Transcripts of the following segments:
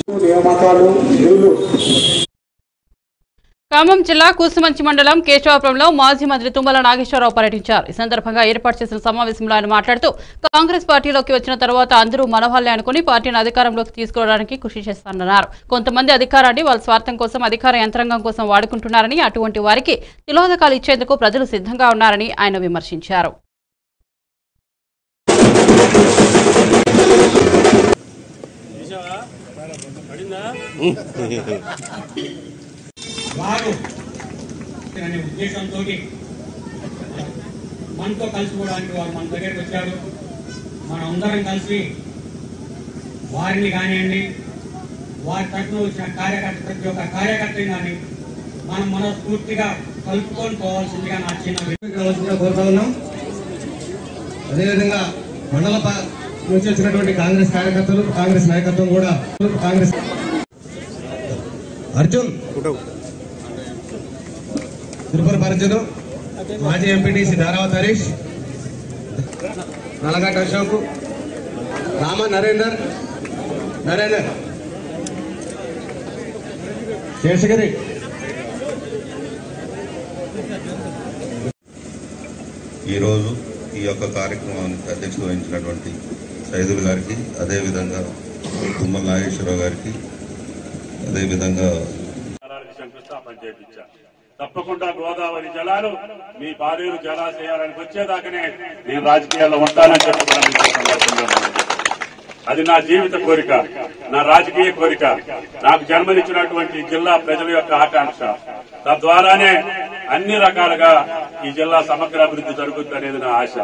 ఖమ్మం జిల్లా కూసుమంచి మండలం కేశవాపురంలో మాజీ మంత్రి తుమ్మల నాగేశ్వరరావు పర్యటించారు. ఈ సందర్భంగా ఏర్పాటు చేసిన సమావేశంలో ఆయన మాట్లాడుతూ కాంగ్రెస్ పార్టీలోకి వచ్చిన తర్వాత అందరూ మనవాళ్లే అనుకుని పార్టీని అధికారంలోకి తీసుకురావడానికి కృషి చేస్తారన్నారు. కొంతమంది అధికారాన్ని వాళ్ళ స్వార్థం కోసం, అధికార యంత్రాంగం కోసం వాడుకుంటున్నారని, అటువంటి వారికి తిలోదకాలు ఇచ్చేందుకు ప్రజలు సిద్ధంగా ఉన్నారని ఆయన విమర్శించారు. వారు అనే ఉద్దేశంతో మనతో కలుసుకోవడానికి వారు మన దగ్గరికి వచ్చారు. మనందరం కలిసి వారిని కానివ్వండి, వారి తరఫున వచ్చిన ప్రతి ఒక్క కార్యకర్తని కానీ మనం మనస్ఫూర్తిగా కలుపుకొని పోవాల్సిందిగా నా చిన్న కోరుతా ఉన్నాం. అదేవిధంగా మండల నుంచి వచ్చినటువంటి కాంగ్రెస్ కార్యకర్తలు, కాంగ్రెస్ నాయకత్వం కూడా కాంగ్రెస్ అర్జున్ తిరుపతి పరిచయం, మాజీ ఎంపీటీసీ ధారావత్ హరీష్, నల్లగడ్డ అశోక్, రామ నరేందర్ శేషగిరి, ఈరోజు ఈ యొక్క కార్యక్రమానికి అధ్యక్షత వహించినటువంటి సైదుల్ గారికి, అదేవిధంగా తుమ్మల నాగేశ్వరరావు గారికి, అదేవిధంగా శంకుస్థాపన చేయించారు. తప్పకుండా గోదావరి జలాలు మీ పాలేరు జలాశయాలకు వచ్చేదాకానే నేను రాజకీయాల్లో ఉంటానని చెప్పుకున్నాను. అది నా జీవిత కోరిక, నా రాజకీయ కోరిక, నాకు జన్మనిచ్చినటువంటి జిల్లా ప్రజల యొక్క ఆకాంక్ష. తద్వారానే అన్ని రకాలుగా ఈ జిల్లా సమగ్ర అభివృద్ధి జరుగుతుంది అనేది నా ఆశ.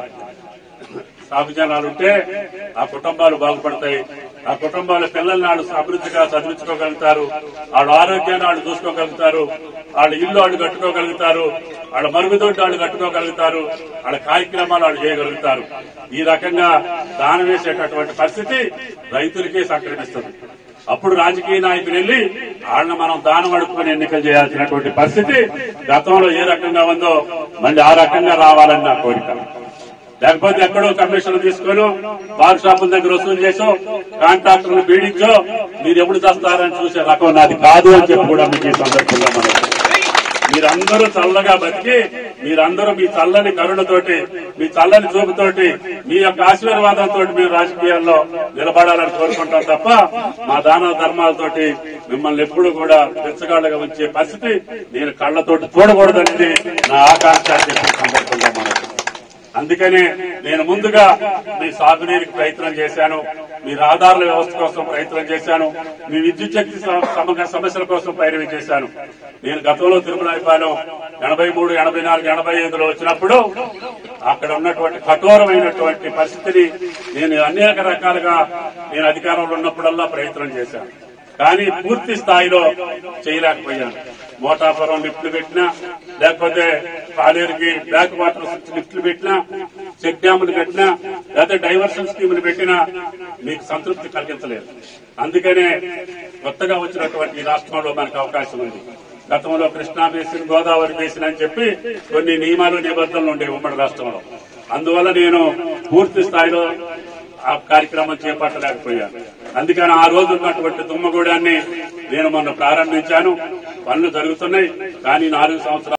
సాగు జనాలుంటే ఆ కుటుంబాలు బాగుపడతాయి. ఆ కుటుంబాల పిల్లల్ని వాళ్ళు అభివృద్ధిగా చదివించుకోగలుగుతారు, వాళ్ళ ఆరోగ్యాన్ని వాళ్ళు చూసుకోగలుగుతారు, వాళ్ళ ఇల్లు వాళ్ళు కట్టుకోగలుగుతారు, వాళ్ళ మరుగుదొడ్డి వాళ్ళు కట్టుకోగలుగుతారు, వాళ్ళ కార్యక్రమాలు వాళ్ళు చేయగలుగుతారు. ఈ రకంగా దానం వేసేటటువంటి పరిస్థితి రైతులకే సంక్రమిస్తుంది. అప్పుడు రాజకీయ నాయకులు వెళ్లి వాళ్ళని మనం దానం అడుక్కుని ఎన్నికలు చేయాల్సినటువంటి పరిస్థితి గతంలో ఏ రకంగా ఉందో మళ్ళీ ఆ రకంగా రావాలని నా కోరిక. లేకపోతే ఎక్కడో కమిషన్లు తీసుకొని బార్ షాపుల దగ్గర వసూలు చేసో, కాంట్రాక్టర్లు పీడించో మీరు ఎప్పుడు చేస్తారని చూసే రకం నాది కాదు అని చెప్పి కూడా మీకు ఈ సందర్భంగా మనం మీరందరూ చల్లగా బతికి, మీరందరూ మీ చల్లని కరుణతోటి, మీ చల్లని చూపుతోటి, మీ యొక్క ఆశీర్వాదంతో మీరు రాజకీయాల్లో నిలబడాలని కోరుకుంటాం తప్ప మా దాన ధర్మాలతోటి మిమ్మల్ని ఎప్పుడు కూడా బెచ్చగాళ్ళగా ఉంచే పరిస్థితి నేను కళ్లతోటి చూడకూడదనేది నా ఆకాంక్ష అని చెప్పే సందర్భంగా మనం. అందుకనే నేను ముందుగా మీ సాగునీరుకి ప్రయత్నం చేశాను, మీ రహదారుల వ్యవస్థ కోసం ప్రయత్నం చేశాను, మీ విద్యుత్ శక్తి సమస్యల కోసం పైరవి చేశాను. నేను గతంలో తిరుమలపాలెం 83, 84, 85లో వచ్చినప్పుడు అక్కడ ఉన్నటువంటి కఠోరమైనటువంటి పరిస్థితిని నేను అనేక రకాలుగా నేను అధికారంలో ఉన్నప్పుడల్లా ప్రయత్నం చేశాను. కానీ పూర్తి స్థాయిలో చేయలేకపోయాను. మోటాపురం లిఫ్ట్లు పెట్టినా, లేకపోతే పాలేరుకి బ్యాక్ వాటర్ లిఫ్ట్లు పెట్టినా, చెక్ డ్యాములు పెట్టినా, లేకపోతే డైవర్షన్ స్కీములు పెట్టినా మీకు సంతృప్తి కలిగించలేదు. అందుకనే కొత్తగా వచ్చినటువంటి రాష్ట్రంలో మనకు అవకాశం ఉంది. గతంలో కృష్ణా బేసిన్, గోదావరి బేసిన్ అని చెప్పి కొన్ని నియమాలు నిబంధనలు ఉండేవి ఉమ్మడి రాష్ట్రంలో. అందువల్ల నేను పూర్తి స్థాయిలో ఆ కార్యక్రమం చేపట్టలేకపోయాను. అందుకని ఆ రోజు ఉన్నటువంటి దుమ్మగూడాన్ని నేను మొన్న ప్రారంభించాను. పనులు జరుగుతున్నాయి, కానీ 4 సంవత్సరాలు